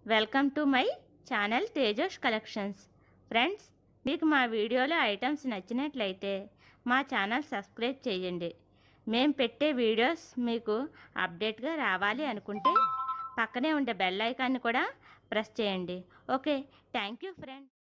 Welcome to my channel Tejosh collections. Friends, మీకు మా వీడియోలో ఐటమ్స్ నచ్చినట్లయితే మా ఛానల్ సబ్స్క్రైబ్ చేయండి. మేము పెట్టే వీడియోస్ మీకు అప్డేట్గా రావాలి అనుకుంటే పక్కనే ఉండే బెల్ ఐకాన్ని కూడా ప్రెస్ చేయండి. Okay, thank you friends.